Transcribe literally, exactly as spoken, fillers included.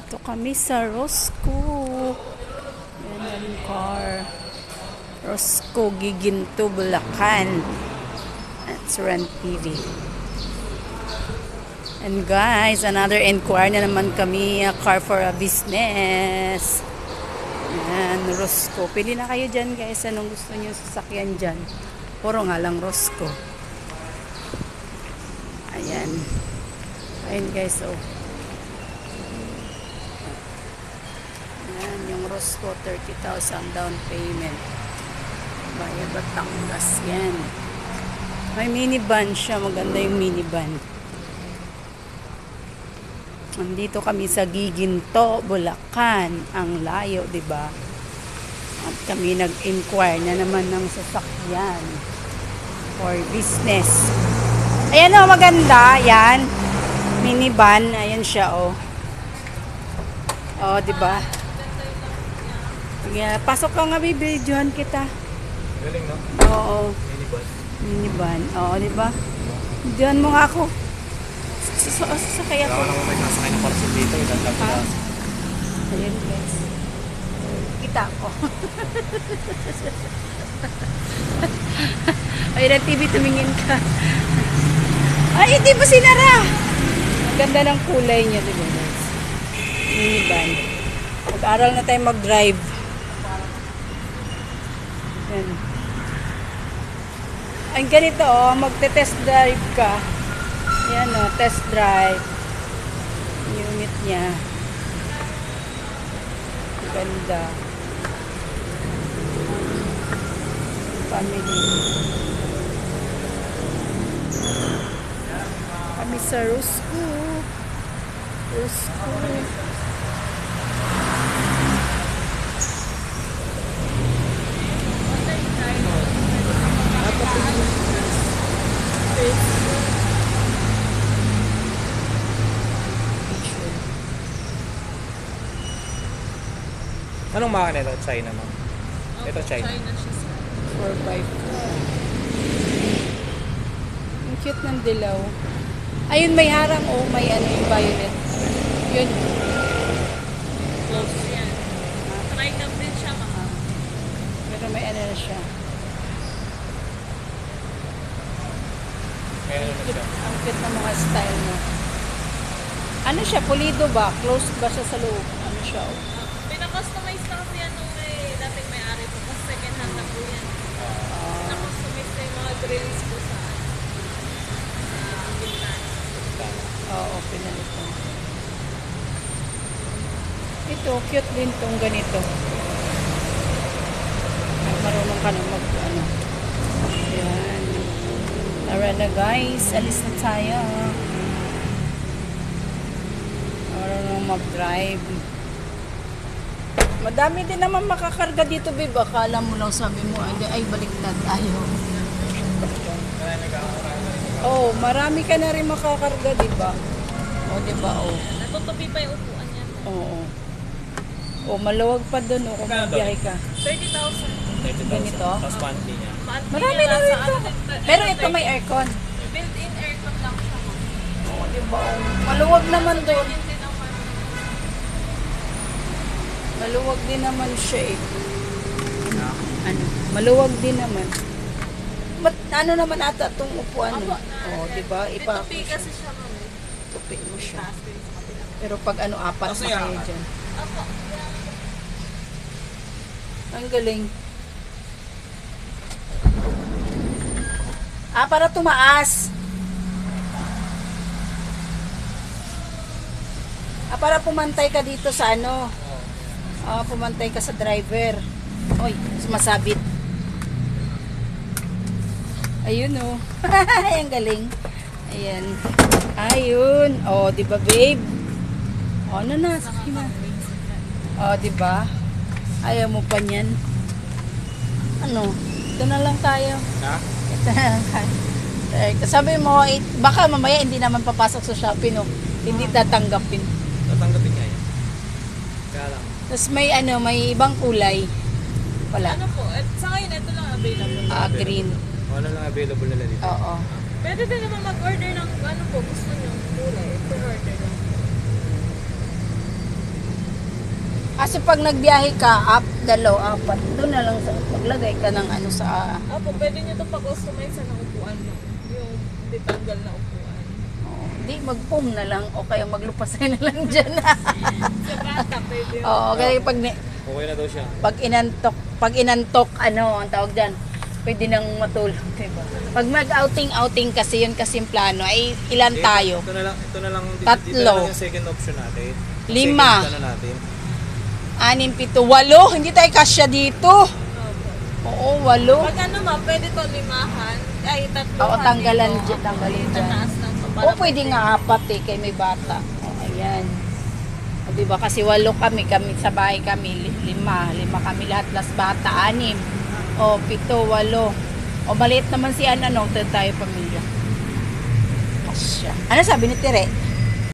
Dito kami sa Roscoe. Yan ang car. Roscoe, Giginto, Bulacan. That's Run T V. And guys, another inquiry na naman kami. A car for a business. Yan, Roscoe. Pili na kayo dyan guys. Anong gusto nyo sasakyan dyan? Puro nga lang Roscoe. Ayan. Ayan guys, oh. Ayan, yung Roscoe, thirty thousand down payment. Bayan Batangas yan. May minivan siya. Maganda yung minivan. Nandito kami sa Giginto, Bulacan. Ang layo, diba? At kami nag-inquire na naman ng sasakyan for business. Ayan o, maganda. Ayan. Minivan. Ayan siya o. O, diba? Sige, pasok ka nga, bibidyohan kita. Galing, no? Oo. Minivan. Minivan. Oo, diba? Diyan mo nga ako. Sasakay ako. Wala ko naman may nasakay ng parcel dito. Ilan lang sila. Ayan guys. Kita ko. Ay, na T V tumingin ka. Ay, hindi pa sinara. Ang ganda ng kulay niya, diba guys? Minivan. Mag-aral na tayo mag-drive. Ayan. Ay, ganito oh, magte-test drive ka. Yan o, oh, test drive. Unit niya. Ganda. Family. Kami sa Roscoe. Roscoe. Anong makina ito? China, no? Ito China. four by four. Ang cute ng dilaw. Ayun, may harang o oh, may ano yung violet. Yun. Close yan. Try cam din siya, mga. Pero may ano na siya. May ano na siya. Ang cute ng mga style mo. Ano siya? Pulido ba? Closed ba siya sa loob? Ano siya? Oh? Pina-customize na kasi yan nung may dating may-ari po. Kasi second hand na po yan. Na-customize na yung mga grills po sa uh, bintana. Oo, pinalito. Ito, cute din tong ganito. Ay, marunong ka na mag, ano. Ayan. Tara na guys, alis na tayo. Marunong mag-drive. Madami din naman makakarga dito, babe. Akala mo lang sabi mo, ay, ay baliktad tayo. Oh, marami ka na rin makakarga, di ba? Oh, di ba? Oh. Natutupi pa yung upuan yan. Oo. Oh, maluwag pa doon oh, kung magbiyahe ka. thirty thousand. thirty thousand. Ganito? Tapos monthly niya. Marami na rin ito. Pero ito may aircon. Built-in aircon lang siya. Oh, di ba? Oh. Maluwag naman doon. Yun din ang parang Maluwag din naman siya eh. Ano? Maluwag din naman. Ba't ano naman ata itong upuan mo? Oh, di ba? Ipa tupi kasi siya, ma'am. tupi mo siya. Taas ko yun sa kabila. Pero pag ano, apat na kayo dyan. Apo. Ang galing. Ah, para tumaas. Ah, para pumantay ka dito sa ano. Ah, pumantay ka sa driver. Oy, masabit. Ayun oh. Ang galing. Ayan. Ayun. Oh, di ba, babe? Oh, ano na? Sige na. Oh, di ba? Ayaw mo pa niyan. Ano? Ito na lang tayo. Ha? Ito na lang tayo. Eh, sabi mo, eh, baka mamaya hindi naman papasok sa Shopee, no? Hindi tatanggapin. Tatanggapin niya yan. Kaya lang. Tapos may ano, may ibang kulay. Wala. Ano po? Et, sa ngayon, ito lang available. Ah, green. Ano lang available nila dito? Oo. Pwede din naman mag-order ng ano po, gusto nyo, kulay. Per order lang. Kasi pag nagbiyahe ka, up, dalaw, apat, doon na lang sa, maglagay ka ng ano sa, Opo, pwede nyo ito pa-customize sa upuan mo. Yung ditanggal na upuan. oh, di mag-foam na lang o kaya maglupasay na lang dyan. Sa bata, pwede yun. Oo, kaya pag, ni- Okay na daw siya. pag inantok, pag inantok, ano, ang tawag dyan, pwede nang matulog, diba? Pag mag-outing-outing kasi, yun kasi yung plano, ay ilan Ito- tayo? Ito na lang, ito na lang, dito, Tatlo. dito na lang yung second option natin. Yung Lima. Second, ano natin. Anim, pito, walo. Hindi tayo kasya dito. Opo. Oo, walo. Pag ano ma, pwede to limahan. Ay, tatlo. Oo, tanggalan dyan, tanggalin dyan. Tataas lang to. O pwede nga apat eh, kay may bata. O, ayan. O, diba? Kasi walo kami, kami sa bahay kami, li- lima. Lima kami lahat, plus bata, anim. O, pito, walo. O, maliit naman si Ana, no? Tayo tayo pamilya. Kasya. Ano sabi ni Tere?